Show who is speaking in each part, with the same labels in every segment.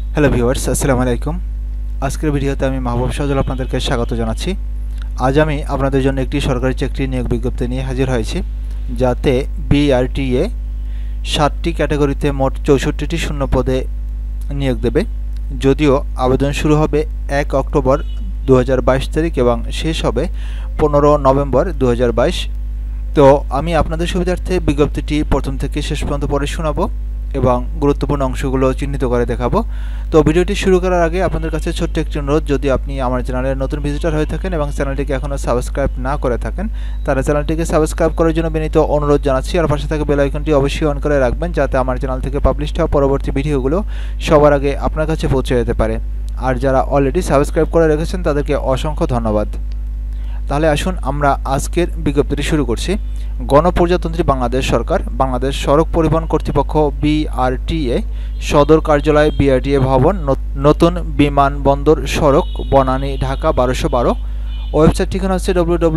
Speaker 1: Hello viewers, আসসালামু আলাইকুম। আজকের ভিডিওতে আমি মাহবুব শাহজাল আপনাদেরকে স্বাগত জানাচ্ছি। আজ আমি আপনাদের জন্য একটি সরকারি চাকরি নিয়োগ বিজ্ঞপ্তি নিয়ে হাজির হয়েছি, যাতে বিআরটিএ 7টি ক্যাটাগরিতে মোট 64টি শূন্য পদে নিয়োগ দেবে। যদিও আবেদন শুরু হবে 1 অক্টোবর 2022 তারিখ এবং শেষ হবে 15 নভেম্বর 2022। তো আমি আপনাদের সুবিধার্থে বিজ্ঞপ্তিটি প্রথম থেকে শেষ পর্যন্ত পড়ে শোনাবো এবং গুরুত্বপূর্ণ অংশগুলো চিহ্নিত করে দেখাবো। তো ভিডিওটি শুরু করার আগে আপনাদের কাছে ছোট্ট একটি অনুরোধ, যদি আপনি আমার চ্যানেলের নতুন ভিজিটর হয়ে থাকেন এবং চ্যানেলটিকে এখনও সাবস্ক্রাইব না করে থাকেন, তারা চ্যানেলটিকে সাবস্ক্রাইব করার জন্য বিনীত অনুরোধ জানাচ্ছি। আর পাশে থাকা বেল আইকনটি অবশ্যই অন করে রাখবেন, যাতে আমার চ্যানেল থেকে পাবলিশ হওয়া পরবর্তী ভিডিওগুলো সবার আগে আপনার কাছে পৌঁছে যেতে পারে। আর যারা অলরেডি সাবস্ক্রাইব করে রেখেছেন তাদেরকে অসংখ্য ধন্যবাদ। তাহলে আসুন আমরা আজকের বিজ্ঞপ্তিটি শুরু করছি। গণপ্রজাতন্ত্রী বাংলাদেশ সরকার, বাংলাদেশ সড়ক পরিবহন কর্তৃপক্ষ বিআরটিএ, সদর কার্যালয় বিআরটিএ ভবন, নতুন বিমানবন্দর সড়ক, বনানী, ঢাকা 1212। ওয়েবসাইট ঠিকানা হচ্ছে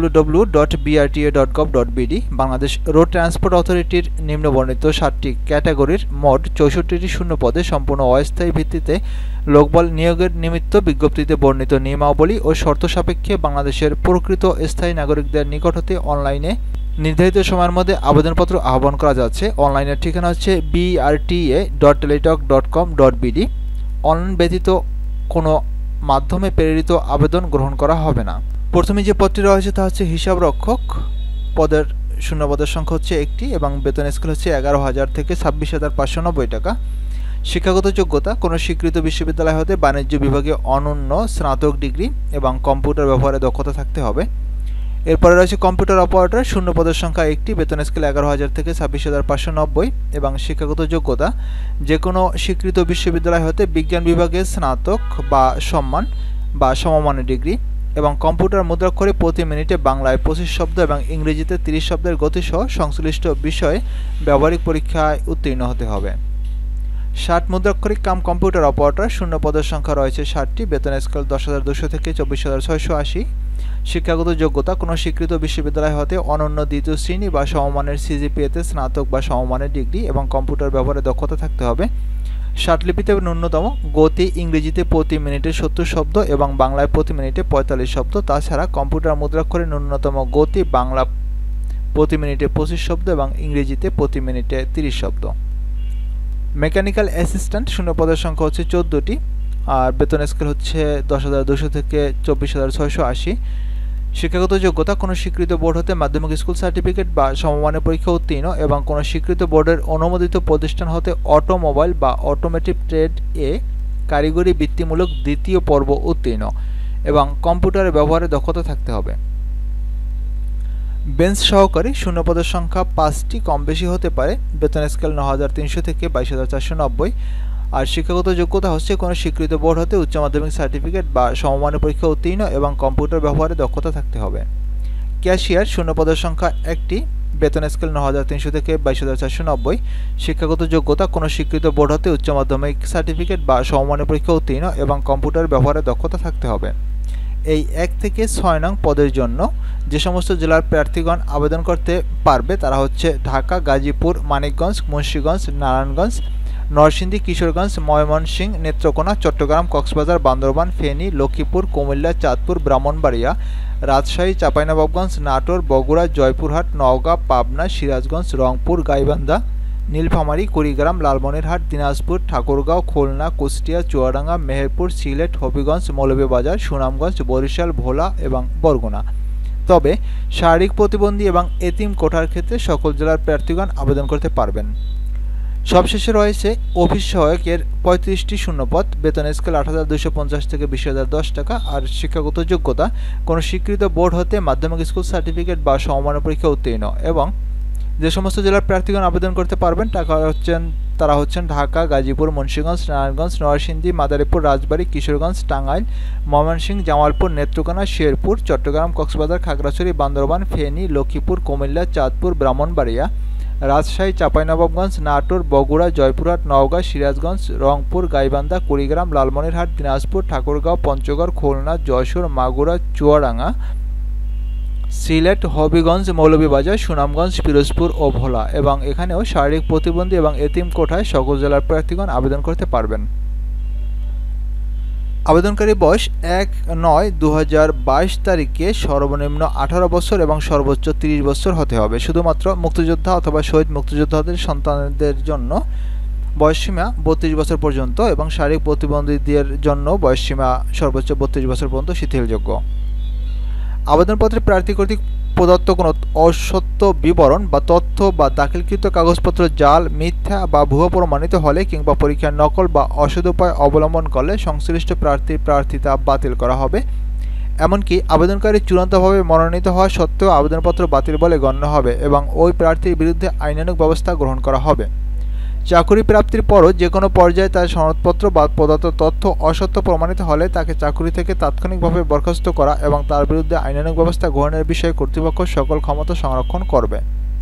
Speaker 1: www.brta.gov.bd। বাংলাদেশ রোড ট্রান্সপোর্ট অথরিটির নিম্নবর্ণিত 7টি ক্যাটাগরির মোট 64টি শূন্য পদে সম্পূর্ণ অস্থায়ী ভিত্তিতে লোকবল নিয়োগের নিমিত্ত বিজ্ঞপ্তিতে বর্ণিত নিয়মাবলী ও শর্ত সাপেক্ষে বাংলাদেশের প্রকৃত স্থায়ী নাগরিকদের নিকট হতে অনলাইনে নির্ধারিত সময়ের মধ্যে আবেদনপত্র আহ্বান করা যাচ্ছে। অনলাইনের ঠিকানা হচ্ছে brta.teletalk.com.bd। অনলাইন ব্যতীত কোনো মাধ্যমে প্রেরিত আবেদন গ্রহণ করা হবে না। প্রথমে যে পদটি রয়েছে তা হচ্ছে হিসাব রক্ষক পদের। শূন্য পদের সংখ্যা হচ্ছে 1টি এবং বেতন স্কেল হচ্ছে 11,000 থেকে 26,590 টাকা। শিক্ষাগত যোগ্যতা: কোনো স্বীকৃত বিশ্ববিদ্যালয় হতে বাণিজ্য বিভাগে অনন্য স্নাতক ডিগ্রি এবং কম্পিউটার ব্যবহারে দক্ষতা থাকতে হবে। এরপরে রয়েছে কম্পিউটার অপারেটর। শূন্য পদের সংখ্যা 1টি, বেতন স্কেল 11,000 থেকে 26,590 এবং শিক্ষাগত যোগ্যতা: যে কোনো স্বীকৃত বিশ্ববিদ্যালয় হতে বিজ্ঞান বিভাগে স্নাতক বা সম্মান বা সমমানের ডিগ্রি এবং কম্পিউটার মুদ্রাক্ষরে প্রতি মিনিটে বাংলায় 25 শব্দ এবং ইংরেজিতে 30 শব্দের গতিসহ সংশ্লিষ্ট বিষয়ে ব্যবহারিক পরীক্ষায় উত্তীর্ণ হতে হবে। 60 মুদ্রাক্ষরিক কাম কম্পিউটার অপারেটর। শূন্য পদের সংখ্যা রয়েছে 60টি, বেতন স্কেল 10,200 থেকে 24,680। শিক্ষাগত যোগ্যতা: কোনো স্বীকৃত বিশ্ববিদ্যালয় হতে অনন্য দ্বিতীয় শ্রেণী বা সমমানের সিজিপিএতে স্নাতক বা সমমানের ডিগ্রি এবং কম্পিউটার ব্যবহারে দক্ষতা থাকতে হবে। ষাটলিপিতে ন্যূনতম গতি ইংরেজিতে প্রতি মিনিটে 70 শব্দ এবং বাংলায় প্রতি মিনিটে 45 শব্দ। তাছাড়া কম্পিউটার মুদ্রাক্ষরে ন্যূনতম গতি বাংলা প্রতি মিনিটে 25 শব্দ এবং ইংরেজিতে প্রতি মিনিটে 30 শব্দ। Mechanical assistant. শূন্য পদের সংখ্যা হচ্ছে 14টি আর বেতন স্কেল হচ্ছে 10,200 থেকে 24,680। শিক্ষাগত যোগ্যতা: কোনো স্বীকৃত বোর্ড হতে মাধ্যমিক স্কুল সার্টিফিকেট বা সমমানের পরীক্ষা উত্তীর্ণ এবং কোনো স্বীকৃত বোর্ডের অনুমোদিত প্রতিষ্ঠান হতে অটোমোবাইল বা অটোমোটিভ ট্রেড এ কারিগরি বৃত্তিমূলক দ্বিতীয় পর্ব উত্তীর্ণ এবং কম্পিউটারের ব্যবহারে দক্ষতা থাকতে হবে। বেঞ্চ সহকারী। শূন্য পদের সংখ্যা 5টি, কম বেশি হতে পারে। বেতন স্কেল 9,300 থেকে 22,490 আর শিক্ষাগত যোগ্যতা হচ্ছে কোনো স্বীকৃত বোর্ড হতে উচ্চ মাধ্যমিক সার্টিফিকেট বা সমমানের পরীক্ষা উত্তীর্ণ এবং কম্পিউটার ব্যবহারে দক্ষতা থাকতে হবে। ক্যাশিয়ার। শূন্য পদের সংখ্যা 1টি, বেতন স্কেল 9,300 থেকে 22,490। শিক্ষাগত যোগ্যতা: কোনো স্বীকৃত বোর্ড হতে উচ্চ মাধ্যমিক সার্টিফিকেট বা সমমানের পরীক্ষা উত্তীর্ণ এবং কম্পিউটার ব্যবহারে দক্ষতা থাকতে হবে। এই 1 থেকে 6 নং পদের জন্য যে সমস্ত জেলার প্রার্থীগণ আবেদন করতে পারবে তারা হচ্ছে ঢাকা, গাজীপুর, মানিকগঞ্জ, মুন্সিগঞ্জ, নারায়ণগঞ্জ, নরসিংদী, কিশোরগঞ্জ, ময়মনসিংহ, নেত্রকোনা, চট্টগ্রাম, কক্সবাজার, বান্দরবান, ফেনী, লক্ষ্মীপুর, কুমিল্লা, চাঁদপুর, ব্রাহ্মণবাড়িয়া, রাজশাহী, চাঁপাইনবাবগঞ্জ, নাটোর, বগুড়া, জয়পুরহাট, নওগাঁ, পাবনা, সিরাজগঞ্জ, রংপুর, গাইবান্ধা, নীলফামারী, কুড়িগ্রাম, লালমনিরহাট, দিনাজপুর, ঠাকুরগাঁও, খুলনা, কুষ্টিয়া, চুয়াডাঙ্গা, মেহেরপুর, সিলেট, হবিগঞ্জ, মৌলভীবাজার, সুনামগঞ্জ, বরিশাল, ভোলা এবং বরগুনা। তবে শারীরিক প্রতিবন্ধী এবং এতিম কোটার ক্ষেত্রে সকল জেলার প্রার্থীগণ আবেদন করতে পারবেন। সবশেষে রয়েছে অফিস সহায়কের 35টি শূন্যপদ। বেতন স্কেল 8,250 থেকে 20,010 টাকা আর শিক্ষাগত যোগ্যতা: কোনো স্বীকৃত বোর্ড হতে মাধ্যমিক স্কুল সার্টিফিকেট বা সমমানের পরীক্ষা উত্তীর্ণ এবং যে সমস্ত জেলার প্রার্থীগণ আবেদন করতে পারবেন তারা হচ্ছেন ঢাকা, গাজীপুর, মুন্সিগঞ্জ, নারায়ণগঞ্জ, নরসিংদী, মাদারীপুর, রাজবাড়ী, কিশোরগঞ্জ, টাঙ্গাইল, ময়মনসিংহ, জামালপুর, নেত্রকোনা, শেরপুর, চট্টগ্রাম, কক্সবাজার, খাগড়াছড়ি, বান্দরবান, ফেনী, লক্ষ্মীপুর, কুমিল্লা, চাঁদপুর, ব্রাহ্মণবাড়িয়া, রাজশাহী, চাঁপাইনবাবগঞ্জ, নাটোর, বগুড়া, জয়পুরহাট, নওগাঁ, সিরাজগঞ্জ, রংপুর, গাইবান্ধা, কুড়িগ্রাম, লালমনিরহাট, দিনাজপুর, ঠাকুরগাঁও, পঞ্চগড়, খুলনা, যশোর, মাগুরা, চুয়াডাঙ্গা, সিলেট, হবিগঞ্জ, মৌলভীবাজার, সুনামগঞ্জ, পিরোজপুর ও ভোলা এবং এখানেও শারীরিক প্রতিবন্ধী এবং এতিম কোটায় সকল জেলার প্রার্থীগণ আবেদন করতে পারবেন। আবেদনকারী বয়স ১/৯/২০২২ তারিখে সর্বনিম্ন ১৮ বছর এবং সর্বোচ্চ ৩০ বছর হতে হবে। শুধুমাত্র মুক্তিযোদ্ধা অথবা শহীদ মুক্তিযোদ্ধাদের সন্তানদের জন্য বয়সসীমা ৩২ বছর পর্যন্ত এবং শারীরিক প্রতিবন্ধীদের জন্য বয়সসীমা সর্বোচ্চ ৩২ বছর পর্যন্ত শিথিলযোগ্য। আবেদনপত্রে প্রার্থী কর্তৃক প্রদত্ত কোনো অসত্য বিবরণ বা তথ্য বা দাখিলকৃত কাগজপত্র জাল, মিথ্যা বা ভুয়া প্রমাণিত হলে কিংবা পরীক্ষার নকল বা অসৎ উপায় অবলম্বন করলে সংশ্লিষ্ট প্রার্থীর প্রার্থিতা বাতিল করা হবে। এমনকি আবেদনকারী চূড়ান্তভাবে মনোনীত হওয়া সত্ত্বেও আবেদনপত্র বাতিল বলে গণ্য হবে এবং ওই প্রার্থীর বিরুদ্ধে আইনানুগ ব্যবস্থা গ্রহণ করা হবে। চাকুরি প্রাপ্তির পরও যে কোনো পর্যায়ে তার সনদপত্র বা প্রদত্ত তথ্য অসত্য প্রমাণিত হলে তাকে চাকুরি থেকে তাৎক্ষণিকভাবে বরখাস্ত করা এবং তার বিরুদ্ধে আইনানুগ ব্যবস্থা গ্রহণের বিষয়ে কর্তৃপক্ষ সকল ক্ষমতা সংরক্ষণ করবে।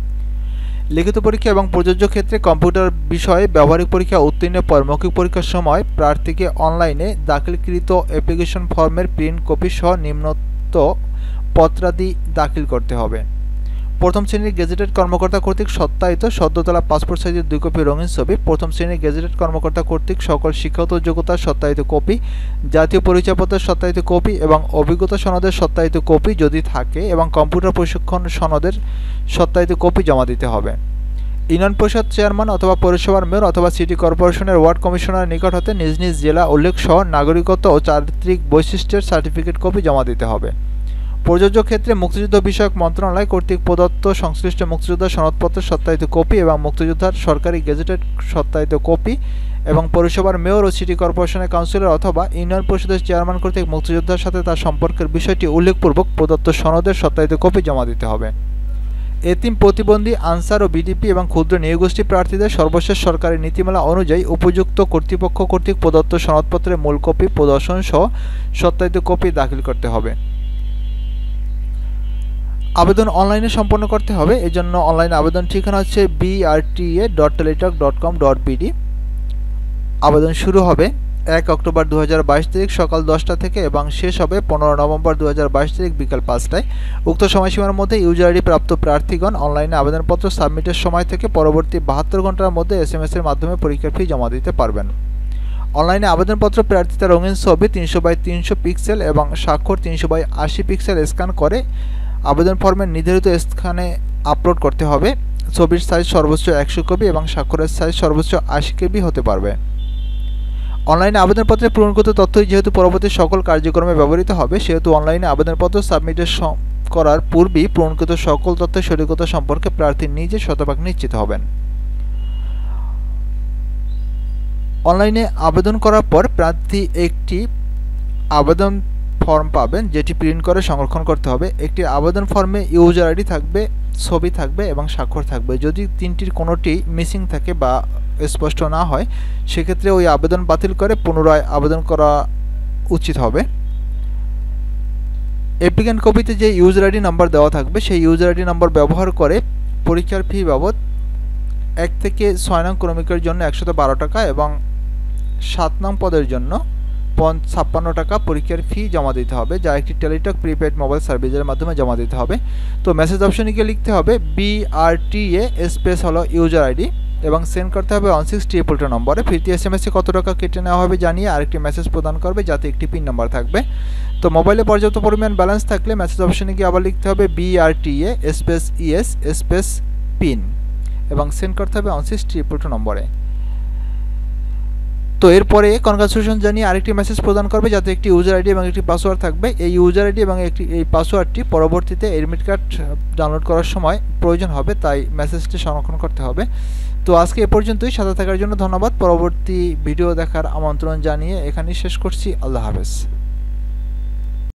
Speaker 1: লিখিত পরীক্ষা এবং প্রযোজ্য ক্ষেত্রে কম্পিউটার বিষয়ে ব্যবহারিক পরীক্ষা উত্তীর্ণের পর মৌখিক পরীক্ষার সময় প্রার্থীকে অনলাইনে দাখিলকৃত অ্যাপ্লিকেশন ফর্মের প্রিন্ট কপি সহ নিম্নোক্ত পত্রাদি দাখিল করতে হবে। প্রথম শ্রেণীর গেজেটেড কর্মকর্তা কর্তৃক সত্যায়িত সদ্য তোলা পাসপোর্ট সাইজের 2 কপি রঙিন ছবি, প্রথম শ্রেণীর গেজেটেড কর্মকর্তা কর্তৃক সকল শিক্ষাগত যোগ্যতার সত্যায়িত কপি, জাতীয় পরিচয়পত্রের সত্যায়িত কপি এবং অভিজ্ঞতা সনদের সত্যায়িত কপি যদি থাকে এবং কম্পিউটার প্রশিক্ষণ সনদের সত্যায়িত কপি জমা দিতে হবে। ইউনিয়ন পরিষদ চেয়ারম্যান অথবা পৌরসভার মেয়র অথবা সিটি কর্পোরেশনের ওয়ার্ড কমিশনারের নিকট হতে নিজ নিজ জেলা উল্লেখ সহ নাগরিকত্ব ও চারিত্রিক বৈশিষ্ট্যের সার্টিফিকেট কপি জমা দিতে হবে। প্রযোজ্য ক্ষেত্রে মুক্তিযুদ্ধ বিষয়ক মন্ত্রণালয় কর্তৃক প্রদত্ত সংশ্লিষ্ট মুক্তিযোদ্ধার সনদপত্রের সত্যায়িত কপি এবং মুক্তিযোদ্ধার সরকারি গেজেটেড সত্যায়িত কপি এবং পৌরসভার মেয়র ও সিটি কর্পোরেশনের কাউন্সিলর অথবা ইউনিয়ন পরিষদের চেয়ারম্যান কর্তৃক মুক্তিযোদ্ধার সাথে তার সম্পর্কের বিষয়টি উল্লেখপূর্বক প্রদত্ত সনদের সত্যায়িত কপি জমা দিতে হবে। এতিম, প্রতিবন্ধী, আনসার ও বিডিপি এবং ক্ষুদ্র নৃগোষ্ঠী প্রার্থীদের সর্বশেষ সরকারি নীতিমালা অনুযায়ী উপযুক্ত কর্তৃপক্ষ কর্তৃক প্রদত্ত সনদপত্রের মূল কপি প্রদর্শন সহ সত্যায়িত কপি দাখিল করতে হবে। আবেদন অনলাইনে সম্পন্ন করতে হবে। এজন্য অনলাইন আবেদন ঠিকানা হচ্ছে brta.teletalk.com.bd। আবেদন শুরু হবে 1 অক্টোবর 2022 তারিখ সকাল 10টা থেকে এবং শেষ হবে 15 নভেম্বর 2022 তারিখ বিকাল 5টায়। উক্ত সময়সীমার মধ্যে ইউজার আইডি প্রাপ্ত প্রার্থীগণ অনলাইনে আবেদনপত্র সাবমিটের সময় থেকে পরবর্তী 72 ঘন্টার মধ্যে SMS এর মাধ্যমে পরীক্ষার ফি জমা দিতে পারবেন। অনলাইনে আবেদনপত্র প্রার্থীর রঙিন ছবি 300x300 পিক্সেল এবং স্বাক্ষর 300x80 পিক্সেল স্ক্যান করে আবেদন ফর্মের নির্ধারিত স্থানে আপলোড করতে হবে। ছবির সাইজ সর্বোচ্চ 100 কপি এবং স্বাক্ষরের সাইজ সর্বোচ্চ 80 কপি হতে পারবে। অনলাইনে আবেদনপত্রে পূরণকৃত তথ্যই যেহেতু পরবর্তী সকল কার্যক্রমে ব্যবহৃত হবে সেহেতু অনলাইনে আবেদনপত্র সাবমিটের করার পূর্বেই পূরণকৃত সকল তথ্যের সঠিকতা সম্পর্কে প্রার্থী নিজে শতভাগ নিশ্চিত হবেন। অনলাইনে আবেদন করার পর প্রার্থী একটি আবেদন ফর্ম পাবেন যেটি প্রিন্ট করে সংরক্ষণ করতে হবে। একটি আবেদন ফর্মে ইউজার আইডি থাকবে, ছবি থাকবে এবং স্বাক্ষর থাকবে। যদি তিনটির কোনোটি মিসিং থাকে বা স্পষ্ট না হয় সেক্ষেত্রে ওই আবেদন বাতিল করে পুনরায় আবেদন করা উচিত হবে। অ্যাপ্লিক্যান্ট কপিতে যে ইউজার আইডি নাম্বার দেওয়া থাকবে সেই ইউজার আইডি নাম্বার ব্যবহার করে পরীক্ষার ফি বাবদ 1 থেকে 6 নং ক্রমিকের জন্য 112 টাকা এবং 7 নং পদের জন্য 56 টাকা পরীক্ষার ফি জমা দিতে হবে, যা একটি টেলিটক প্রিপেড মোবাইল সার্ভিসের মাধ্যমে জমা দিতে হবে। তো মেসেজ অপশনে গিয়ে লিখতে হবে BRTA স্পেস হলো ইউজার আইডি এবং সেন্ড করতে হবে 16222 নম্বরে। ফিরতি SMS এ কত টাকা কেটে নেওয়া হবে জানিয়ে আরেকটি মেসেজ প্রদান করবে যাতে একটি পিন নাম্বার থাকবে। তো মোবাইলে পর্যাপ্ত পরিমাণ ব্যালেন্স থাকলে মেসেজ অপশনে গিয়ে আবার লিখতে হবে BRTA space ES space PIN এবং সেন্ড করতে হবে 16222 নম্বরে। তো এরপরে কনগ্রাচুলেশন জানিয়ে আরেকটি মেসেজ প্রদান করবে যাতে একটি ইউজার আইডি এবং একটি পাসওয়ার্ড থাকবে। এই ইউজার আইডি এবং এই পাসওয়ার্ডটি পরবর্তীতে এডমিট কার্ড ডাউনলোড করার সময় প্রয়োজন হবে, তাই মেসেজটি সংরক্ষণ করতে হবে। তো আজকে এ পর্যন্তই। সাথে থাকার জন্য ধন্যবাদ। পরবর্তী ভিডিও দেখার আমন্ত্রণ জানিয়ে এখানেই শেষ করছি। আল্লাহ হাফেজ।